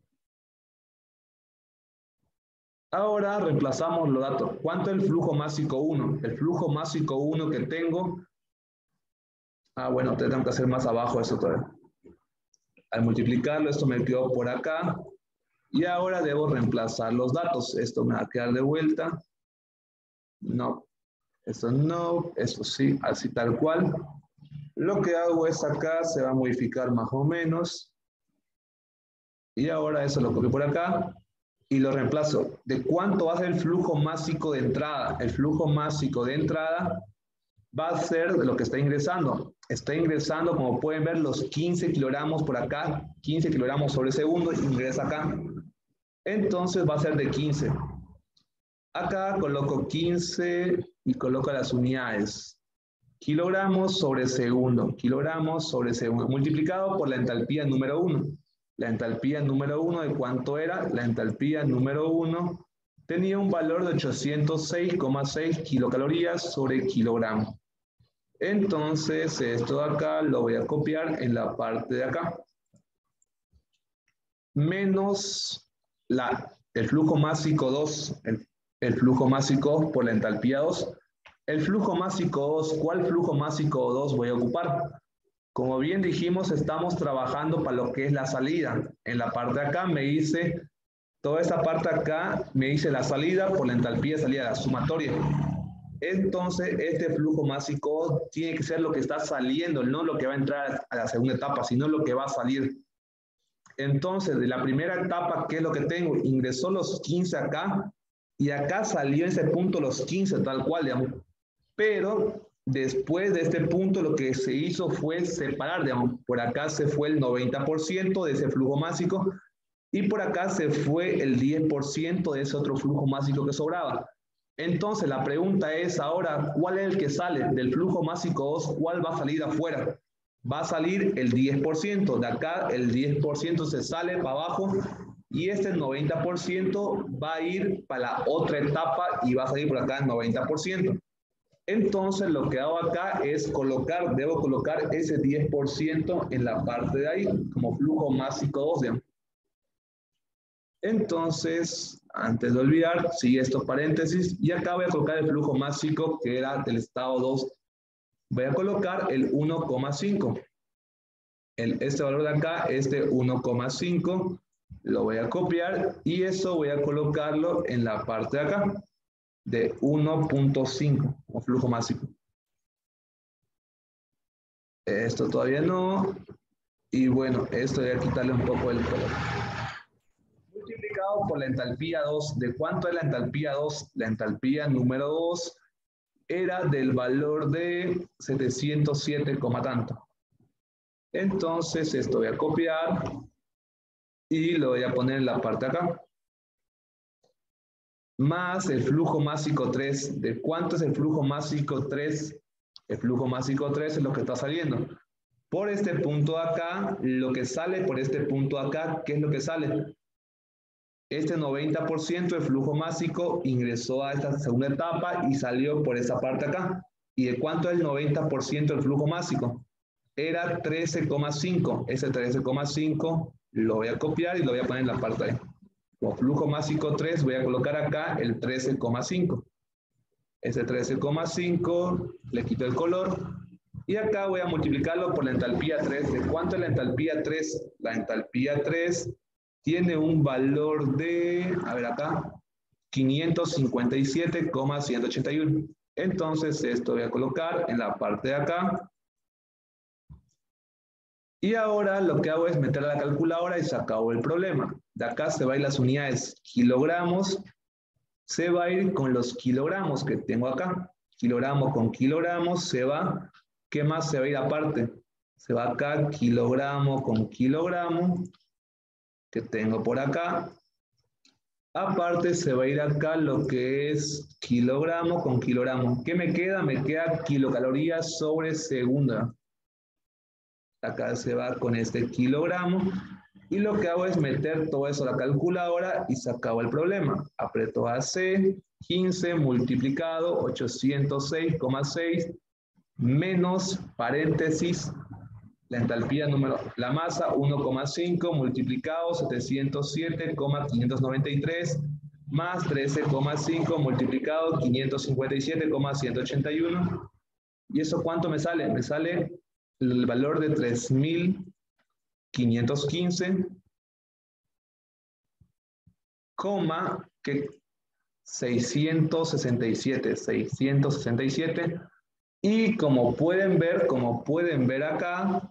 Ahora reemplazamos los datos. ¿Cuánto es el flujo másico uno? El flujo másico uno que tengo. Ah, bueno, tengo que hacer más abajo eso todavía. Al multiplicarlo, esto me quedó por acá. Y ahora debo reemplazar los datos. Esto me va a quedar de vuelta. No. Esto no. Esto sí, así tal cual. Lo que hago es acá, se va a modificar más o menos. Y ahora eso lo copio por acá y lo reemplazo. ¿De cuánto va a ser el flujo másico de entrada? El flujo másico de entrada va a ser lo que está ingresando. Está ingresando, como pueden ver, los quince kilogramos por acá. quince kilogramos sobre segundo, ingresa acá. Entonces va a ser de quince. Acá coloco quince y coloco las unidades. Kilogramos sobre segundo, kilogramos sobre segundo, multiplicado por la entalpía número uno. La entalpía número uno, ¿de cuánto era? La entalpía número uno tenía un valor de ochocientos seis coma seis kilocalorías sobre kilogramo. Entonces, esto de acá lo voy a copiar en la parte de acá. Menos la, el flujo másico dos, el, el flujo másico dos por la entalpía dos. El flujo másico dos, ¿cuál flujo másico dos voy a ocupar? Como bien dijimos, estamos trabajando para lo que es la salida. En la parte de acá me dice, toda esta parte acá me dice la salida por la entalpía de salida, la sumatoria. Entonces, este flujo másico tiene que ser lo que está saliendo, no lo que va a entrar a la segunda etapa, sino lo que va a salir. Entonces, de la primera etapa, ¿qué es lo que tengo? Ingresó los quince acá y acá salió en ese punto los quince, tal cual, digamos. Pero después de este punto lo que se hizo fue separar, digamos. Por acá se fue el noventa por ciento de ese flujo másico y por acá se fue el diez por ciento de ese otro flujo másico que sobraba. Entonces, la pregunta es ahora, ¿cuál es el que sale del flujo másico dos? ¿Cuál va a salir afuera? Va a salir el diez por ciento. De acá, el diez por ciento se sale para abajo y este noventa por ciento va a ir para la otra etapa y va a salir por acá el noventa por ciento. Entonces, lo que hago acá es colocar, debo colocar ese diez por ciento en la parte de ahí, como flujo másico dos, digamos. Entonces, antes de olvidar, sigue estos paréntesis y acá voy a colocar el flujo másico que era del estado dos. Voy a colocar el uno coma cinco. El, este valor de acá es de uno coma cinco. Lo voy a copiar y eso voy a colocarlo en la parte de acá, de uno punto cinco, o flujo másico. Esto todavía no. Y bueno, esto voy a quitarle un poco el color. Multiplicado por la entalpía dos. ¿De cuánto es la entalpía dos? La entalpía número dos era del valor de setecientos siete, tanto. Entonces esto voy a copiar y lo voy a poner en la parte de acá. Más el flujo másico tres. ¿De cuánto es el flujo másico tres? El flujo másico tres es lo que está saliendo. Por este punto de acá, lo que sale por este punto de acá, ¿qué es lo que sale? Este noventa por ciento de flujo másico ingresó a esta segunda etapa y salió por esa parte acá. ¿Y de cuánto es el noventa por ciento del flujo másico? Era trece coma cinco. Ese trece coma cinco lo voy a copiar y lo voy a poner en la parte de ahí. Como flujo másico tres voy a colocar acá el trece coma cinco. Ese trece coma cinco le quito el color y acá voy a multiplicarlo por la entalpía tres. ¿De cuánto es la entalpía tres? La entalpía tres tiene un valor de, a ver acá, quinientos cincuenta y siete coma ciento ochenta y uno. Entonces esto voy a colocar en la parte de acá. Y ahora lo que hago es meter a la calculadora y se acabó el problema. De acá se va a ir las unidades kilogramos, se va a ir con los kilogramos que tengo acá. Kilogramo con kilogramos se va. ¿Qué más se va a ir aparte? Se va acá kilogramo con kilogramo que tengo por acá. Aparte se va a ir acá lo que es kilogramo con kilogramo. ¿Qué me queda? Me queda kilocalorías sobre segunda. Acá se va con este kilogramo. Y lo que hago es meter todo eso a la calculadora y se acabó el problema. Aprieto A C, quince multiplicado ochocientos seis coma seis menos paréntesis la entalpía número, la masa uno coma cinco multiplicado setecientos siete coma quinientos noventa y tres más trece coma cinco multiplicado quinientos cincuenta y siete coma ciento ochenta y uno. ¿Y eso cuánto me sale? Me sale el valor de tres mil quinientos quince, coma que seiscientos sesenta y siete, seiscientos sesenta y siete. Y como pueden ver, como pueden ver acá,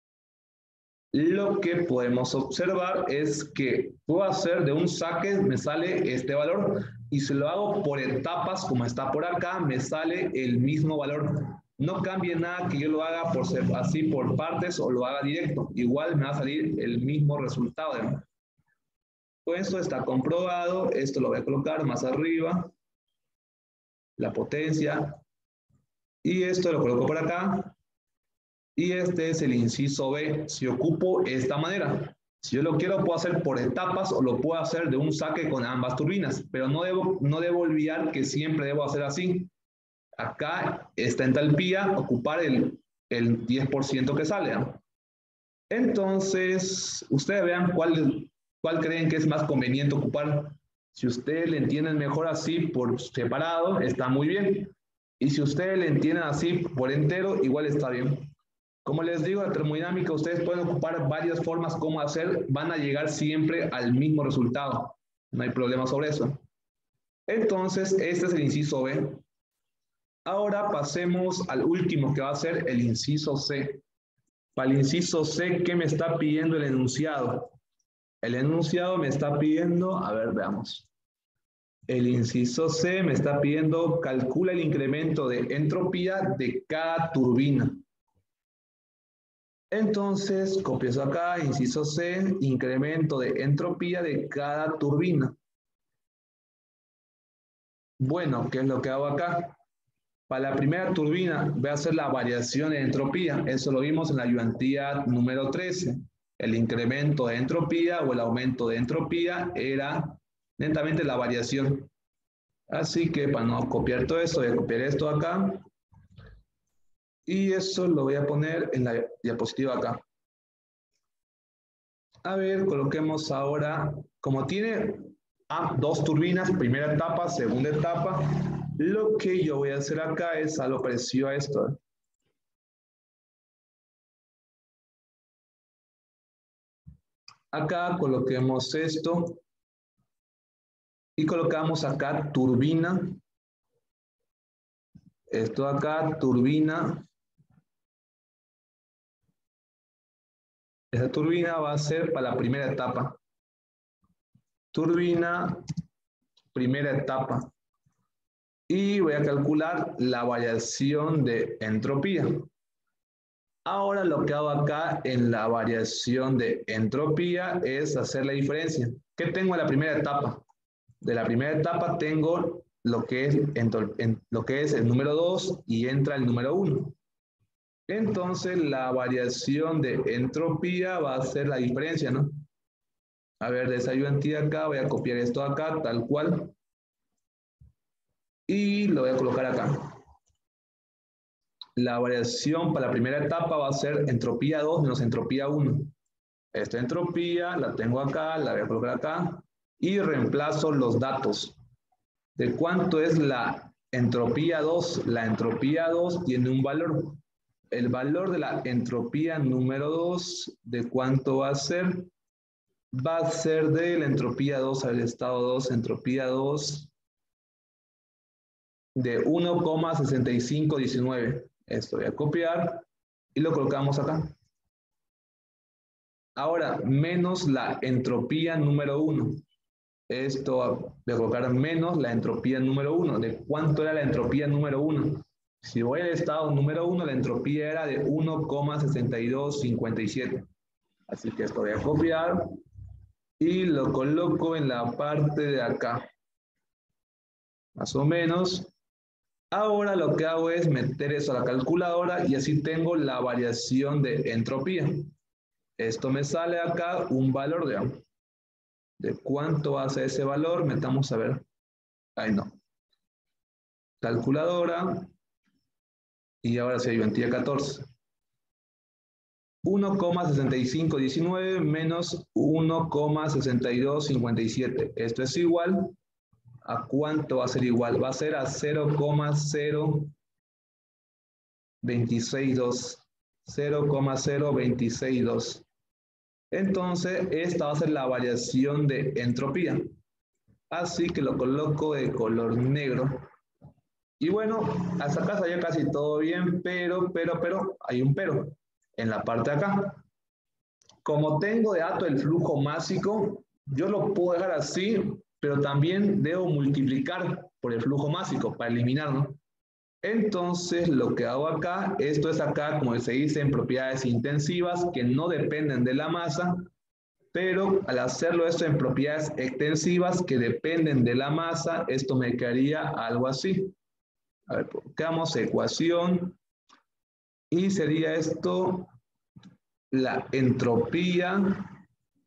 lo que podemos observar es que puedo hacer de un saque, me sale este valor, y si lo hago por etapas, como está por acá, me sale el mismo valor. No cambie nada que yo lo haga por ser así por partes o lo haga directo. Igual me va a salir el mismo resultado. ¿no? Pues esto está comprobado. Esto lo voy a colocar más arriba. La potencia. Y esto lo coloco por acá. Y este es el inciso B. Si ocupo esta manera. Si yo lo quiero, puedo hacer por etapas o lo puedo hacer de un saque con ambas turbinas, pero no debo, no debo olvidar que siempre debo hacer así. Acá esta entalpía, ocupar el, el diez por ciento que sale. ¿No? Entonces, ustedes vean cuál, cuál creen que es más conveniente ocupar. Si ustedes le entienden mejor así por separado, está muy bien. Y si ustedes le entienden así por entero, igual está bien. Como les digo, la termodinámica, ustedes pueden ocupar varias formas cómo hacer, van a llegar siempre al mismo resultado. No hay problema sobre eso. Entonces, este es el inciso B. Ahora pasemos al último que va a ser el inciso C. Para el inciso C, ¿qué me está pidiendo el enunciado? El enunciado me está pidiendo, a ver, veamos. El inciso C me está pidiendo, calcula el incremento de entropía de cada turbina. Entonces, copio eso acá, inciso C, incremento de entropía de cada turbina. Bueno, ¿qué es lo que hago acá? Para la primera turbina voy a hacer la variación de entropía. Eso lo vimos en la ayudantía número trece. El incremento de entropía o el aumento de entropía era lentamente la variación. Así que para no copiar todo eso, voy a copiar esto acá. Y eso lo voy a poner en la diapositiva acá. A ver, coloquemos ahora, como tiene ah, dos turbinas, primera etapa, segunda etapa, lo que yo voy a hacer acá es algo parecido a esto. Acá coloquemos esto y colocamos acá turbina. Esto acá, turbina. Esa turbina va a ser para la primera etapa. Turbina, primera etapa. Y voy a calcular la variación de entropía. Ahora lo que hago acá en la variación de entropía es hacer la diferencia. ¿Qué tengo en la primera etapa? De la primera etapa tengo lo que es, en, lo que es el número dos y entra el número uno. Entonces la variación de entropía va a ser la diferencia, ¿no? A ver, de esa ayudantía acá, voy a copiar esto acá, tal cual. Y lo voy a colocar acá. La variación para la primera etapa va a ser entropía dos menos entropía uno. Esta entropía la tengo acá, la voy a colocar acá. Y reemplazo los datos. ¿De cuánto es la entropía dos? La entropía dos tiene un valor. El valor de la entropía número dos, ¿de cuánto va a ser? Va a ser de la entropía dos al estado dos, entropía dos de uno coma sesenta y cinco diecinueve. Esto voy a copiar y lo colocamos acá. Ahora, menos la entropía número uno. Esto voy a colocar menos la entropía número uno. ¿De cuánto era la entropía número uno? Si voy al estado número uno, la entropía era de uno coma sesenta y dos cincuenta y siete. Así que esto voy a copiar y lo coloco en la parte de acá. Más o menos. Ahora lo que hago es meter eso a la calculadora y así tengo la variación de entropía. Esto me sale acá un valor de, de cuánto va a ser ese valor. Metamos a ver. Ahí no. Calculadora. Y ahora sí, ayudantía catorce. uno coma sesenta y cinco diecinueve menos uno coma sesenta y dos cincuenta y siete. Esto es igual. ¿A cuánto va a ser igual? Va a ser a cero coma cero veintiséis dos. cero coma cero veintiséis dos. Entonces, esta va a ser la variación de entropía. Así que lo coloco de color negro. Y bueno, hasta acá salió casi todo bien, pero, pero, pero, hay un pero en la parte de acá. Como tengo de dato el flujo másico, yo lo puedo dejar así, pero también debo multiplicar por el flujo másico para eliminarlo. Entonces, lo que hago acá, esto es acá, como se dice, en propiedades intensivas que no dependen de la masa, pero al hacerlo esto en propiedades extensivas que dependen de la masa, esto me quedaría algo así. A ver, buscamos ecuación y sería esto la entropía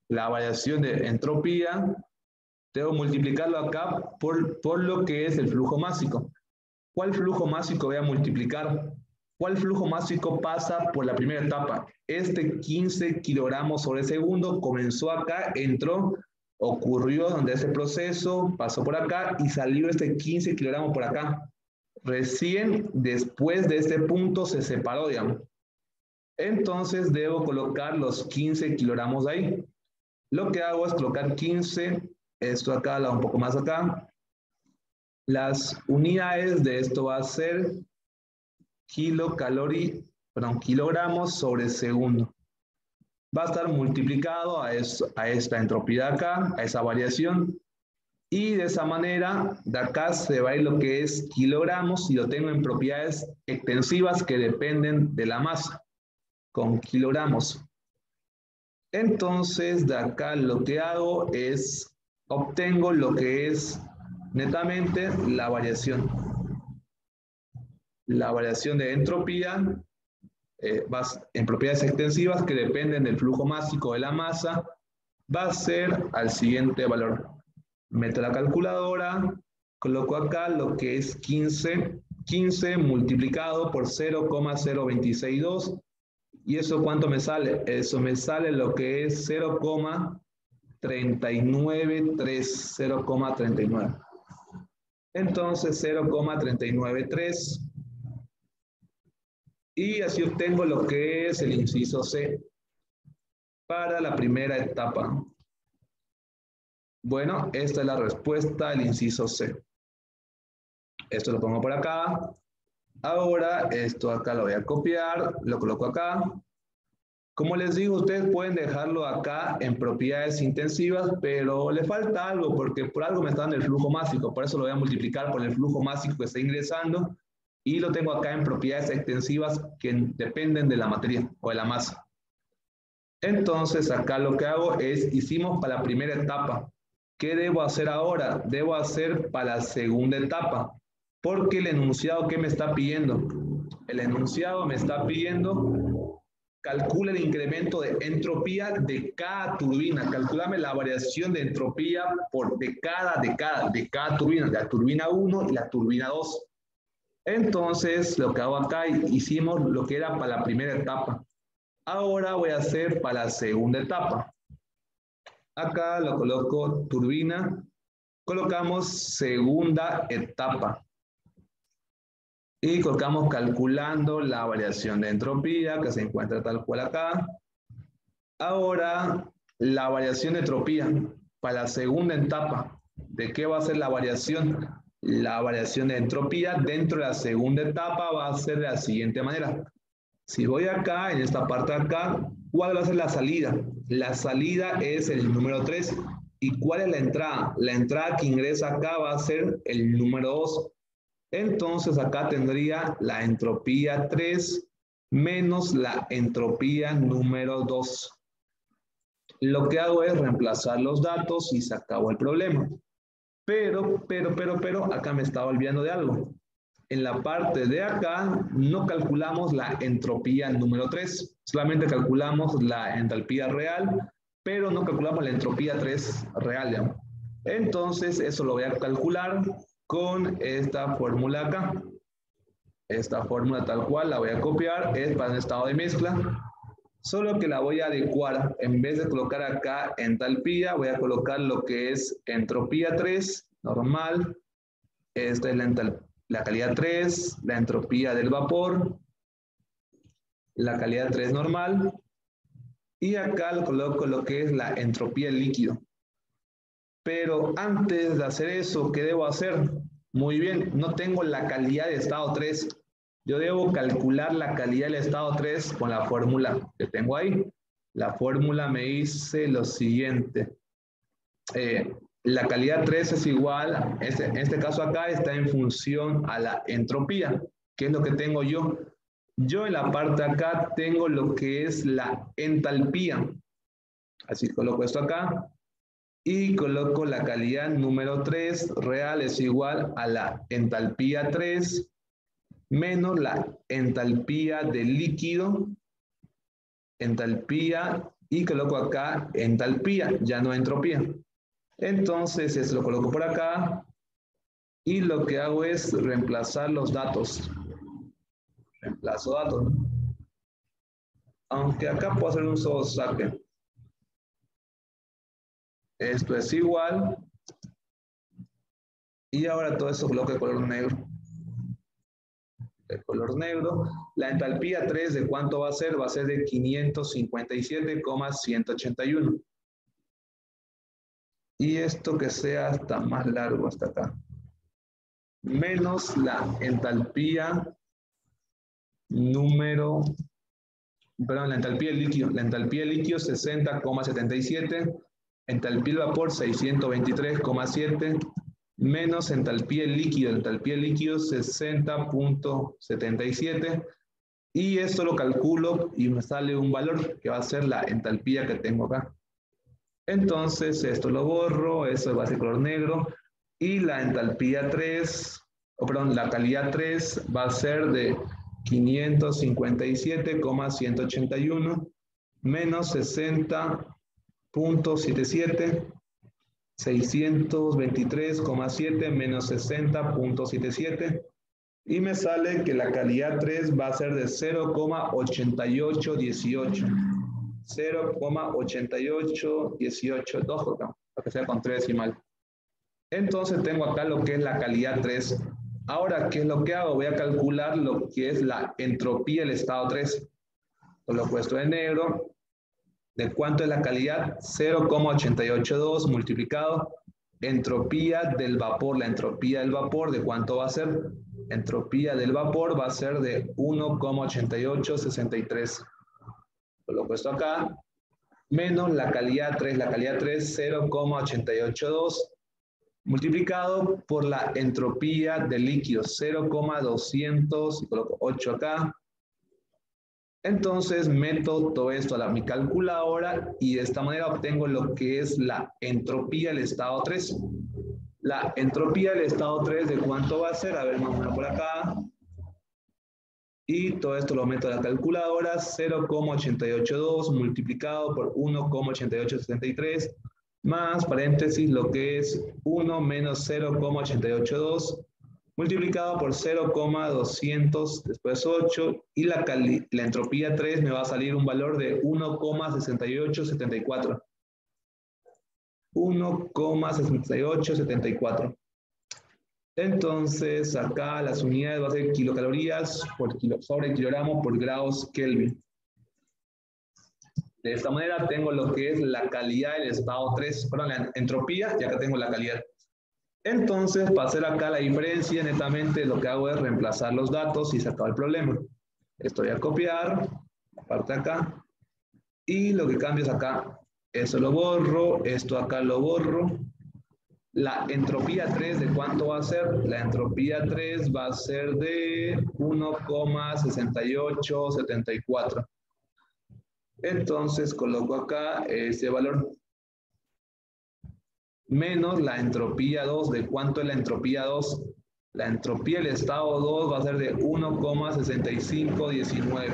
la variación de entropía, debo multiplicarlo acá por, por lo que es el flujo másico. ¿Cuál flujo másico voy a multiplicar? ¿Cuál flujo másico pasa por la primera etapa? Este quince kilogramos sobre segundo comenzó acá, entró, ocurrió donde ese proceso, pasó por acá y salió este quince kilogramos por acá. Recién después de este punto se separó, digamos. Entonces debo colocar los quince kilogramos ahí. Lo que hago es colocar quince, esto acá, un poco más acá. Las unidades de esto va a ser kilocalori, perdón, kilogramos sobre segundo. Va a estar multiplicado a, eso, a esta entropía de acá, a esa variación. Y de esa manera, de acá se va a ir lo que es kilogramos y lo tengo en propiedades extensivas que dependen de la masa, con kilogramos. Entonces, de acá lo que hago es, obtengo lo que es netamente la variación. La variación de entropía eh, va en propiedades extensivas que dependen del flujo másico de la masa, va a ser al siguiente valor. Meto la calculadora, coloco acá lo que es quince, quince multiplicado por cero coma cero dos seis dos. ¿Y eso cuánto me sale? Eso me sale lo que es cero coma treinta y nueve tres, cero coma treinta y nueve. Entonces cero coma treinta y nueve tres. Y así obtengo lo que es el inciso C para la primera etapa. Bueno, esta es la respuesta del inciso C. Esto lo pongo por acá. Ahora, esto acá lo voy a copiar, lo coloco acá. Como les digo, ustedes pueden dejarlo acá en propiedades intensivas, pero le falta algo, porque por algo me está dando el flujo másico. Por eso lo voy a multiplicar por el flujo másico que está ingresando. Y lo tengo acá en propiedades extensivas que dependen de la materia o de la masa. Entonces, acá lo que hago es, hicimos para la primera etapa. ¿Qué debo hacer ahora? Debo hacer para la segunda etapa. Porque el enunciado, ¿qué me está pidiendo? El enunciado me está pidiendo, calcula el incremento de entropía de cada turbina. Calculame la variación de entropía por, de, cada, de, cada, de cada turbina, de la turbina uno y la turbina dos. Entonces, lo que hago acá, hicimos lo que era para la primera etapa. Ahora voy a hacer para la segunda etapa. Acá lo coloco turbina, colocamos segunda etapa. Y colocamos calculando la variación de entropía que se encuentra tal cual acá. Ahora, la variación de entropía para la segunda etapa. ¿De qué va a ser la variación? La variación de entropía dentro de la segunda etapa va a ser de la siguiente manera. Si voy acá, en esta parte de acá, ¿cuál va a ser la salida? La salida es el número tres. ¿Y cuál es la entrada? La entrada que ingresa acá va a ser el número dos. Entonces acá tendría la entropía tres menos la entropía número dos. Lo que hago es reemplazar los datos y se acabó el problema. Pero, pero, pero, pero, acá me estaba olvidando de algo. En la parte de acá no calculamos la entropía número tres. Solamente calculamos la entalpía real, pero no calculamos la entropía tres real, digamos. Entonces, eso lo voy a calcular con esta fórmula acá. Esta fórmula tal cual la voy a copiar, es para un estado de mezcla. Solo que la voy a adecuar. En vez de colocar acá entalpía, voy a colocar lo que es entropía tres, normal. Esta es la, la calidad tres, la entropía del vapor, la calidad tres normal. Y acá le coloco lo que es la entropía del líquido. Pero antes de hacer eso, ¿qué debo hacer? Muy bien, no tengo la calidad de estado tres. Yo debo calcular la calidad del estado tres con la fórmula que tengo ahí. La fórmula me dice lo siguiente. Eh, la calidad tres es igual, este, en este caso acá está en función a la entropía, que es lo que tengo yo. Yo en la parte de acá tengo lo que es la entalpía. Así coloco esto acá. Y coloco la calidad número tres real es igual a la entalpía tres menos la entalpía del líquido, entalpía y coloco acá entalpía, ya no entropía. Entonces, esto lo coloco por acá y lo que hago es reemplazar los datos. Reemplazo datos. Aunque acá puedo hacer un solo saque. Esto es igual. Y ahora todo eso coloco de color negro. De color negro. La entalpía tres, ¿de cuánto va a ser? Va a ser de quinientos cincuenta y siete coma ciento ochenta y uno. Y esto que sea hasta más largo, hasta acá. Menos la entalpía número, perdón, la entalpía del líquido. La entalpía del líquido sesenta coma setenta y siete, entalpía del vapor seiscientos veintitrés coma siete, menos entalpía del líquido, entalpía del líquido sesenta punto setenta y siete, y esto lo calculo y me sale un valor que va a ser la entalpía que tengo acá. Entonces esto lo borro, eso va a ser color negro, y la entalpía tres, o perdón, la calidad tres va a ser de quinientos cincuenta y siete coma ciento ochenta y uno menos sesenta punto setenta y siete, seiscientos veintitrés coma siete menos sesenta punto setenta y siete, y me sale que la calidad tres va a ser de cero coma ochenta y ocho dieciocho. cero coma ochenta y ocho dieciocho, dos, para que sea con tres decimal. Entonces tengo acá lo que es la calidad tres. Ahora, ¿qué es lo que hago? Voy a calcular lo que es la entropía del estado tres. Lo he puesto en negro. ¿De cuánto es la calidad? cero coma ochenta y ocho dos multiplicado. Entropía del vapor. La entropía del vapor, ¿de cuánto va a ser? Entropía del vapor va a ser de uno coma ochenta y ocho sesenta y tres. Lo he puesto acá. Menos la calidad tres. La calidad tres, cero coma ochenta y ocho dos. Multiplicado por la entropía del líquido, cero coma doscientos, coloco ocho acá. Entonces meto todo esto a la, mi calculadora y de esta manera obtengo lo que es la entropía del estado tres. La entropía del estado tres, ¿de cuánto va a ser? A ver, vamos a poner por acá. Y todo esto lo meto a la calculadora, cero coma ochenta y ocho dos multiplicado por uno coma ochenta y ocho setenta y tres. Más, paréntesis, lo que es uno menos cero coma ochenta y ocho dos, multiplicado por cero coma doscientos, después ocho, y la, la entropía tres me va a salir un valor de uno coma sesenta y ocho setenta y cuatro. uno coma sesenta y ocho setenta y cuatro. Entonces, acá las unidades va a ser kilocalorías por kilo, sobre kilogramo por grados Kelvin. De esta manera tengo lo que es la calidad del estado tres, perdón, la entropía, y acá tengo la calidad. Entonces, para hacer acá la diferencia, netamente lo que hago es reemplazar los datos y se acaba el problema. Esto voy a copiar, parte acá, y lo que cambio es acá. Eso lo borro, esto acá lo borro. La entropía tres, ¿de cuánto va a ser? La entropía tres va a ser de uno coma sesenta y ocho setenta y cuatro. Entonces coloco acá ese valor. Menos la entropía dos. ¿De cuánto es la entropía dos? La entropía del estado dos va a ser de uno coma sesenta y cinco diecinueve.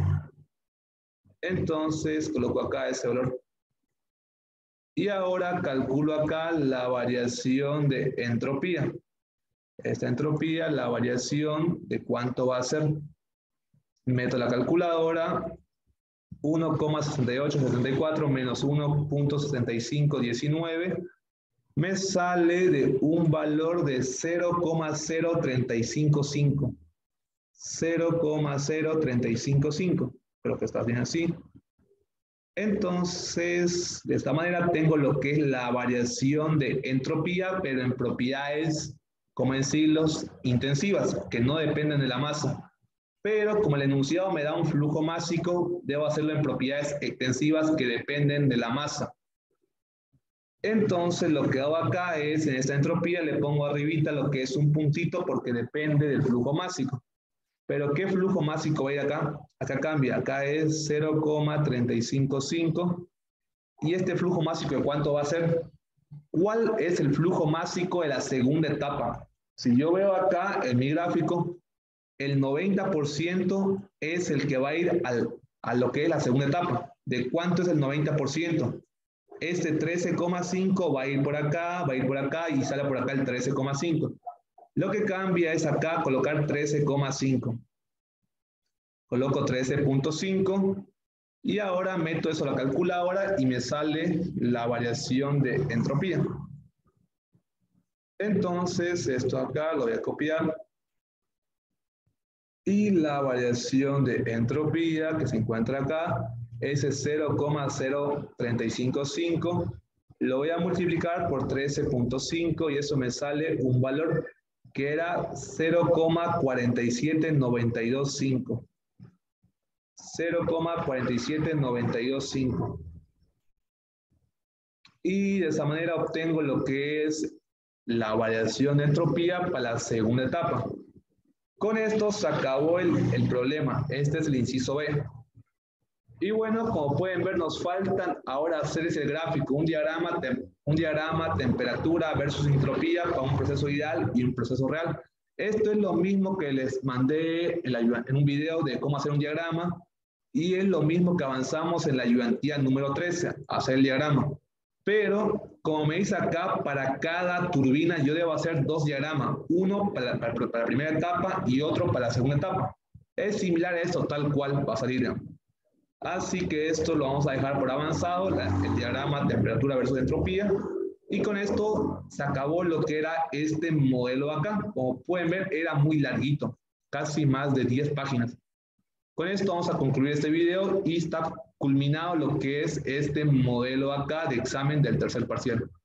Entonces coloco acá ese valor. Y ahora calculo acá la variación de entropía. Esta entropía, la variación de cuánto va a ser. Meto la calculadora. uno coma sesenta y ocho setenta y cuatro menos uno coma sesenta y cinco diecinueve me sale de un valor de cero coma cero tres cinco cinco. cero coma cero tres cinco cinco. Creo que está bien así. Entonces, de esta manera tengo lo que es la variación de entropía, pero en propiedades, como decirlos, intensivas, que no dependen de la masa. Pero como el enunciado me da un flujo másico, debo hacerlo en propiedades extensivas que dependen de la masa. Entonces lo que hago acá es, en esta entropía le pongo arribita lo que es un puntito porque depende del flujo másico. Pero ¿qué flujo másico va a ir acá? Acá cambia, acá es cero coma tres cinco cinco. ¿Y este flujo másico de cuánto va a ser? ¿Cuál es el flujo másico de la segunda etapa? Si yo veo acá en mi gráfico, el noventa por ciento es el que va a ir al, a lo que es la segunda etapa. ¿De cuánto es el noventa por ciento? Este trece coma cinco va a ir por acá, va a ir por acá y sale por acá el trece coma cinco. Lo que cambia es acá colocar trece coma cinco. Coloco trece punto cinco y ahora meto eso a la calculadora y me sale la variación de entropía. Entonces, esto acá lo voy a copiar. Y la variación de entropía que se encuentra acá es cero coma cero tres cinco cinco. Lo voy a multiplicar por trece punto cinco y eso me sale un valor que era cero coma cuatro siete nueve dos cinco. cero coma cuatro siete nueve dos cinco. Y de esa manera obtengo lo que es la variación de entropía para la segunda etapa. Con esto se acabó el, el problema. Este es el inciso B. Y bueno, como pueden ver, nos faltan ahora hacer ese gráfico, un diagrama, un diagrama temperatura versus entropía para un proceso ideal y un proceso real. Esto es lo mismo que les mandé en, la, en un video de cómo hacer un diagrama y es lo mismo que avanzamos en la ayudantía número trece, hacer el diagrama. Pero, como me dice acá, para cada turbina yo debo hacer dos diagramas, uno para, para, para la primera etapa y otro para la segunda etapa. Es similar a esto, tal cual va a salir. Así que esto lo vamos a dejar por avanzado, la, el diagrama temperatura versus entropía. Y con esto se acabó lo que era este modelo acá. Como pueden ver, era muy larguito, casi más de diez páginas. Con esto vamos a concluir este video y está culminado lo que es este modelo acá de examen del tercer parcial.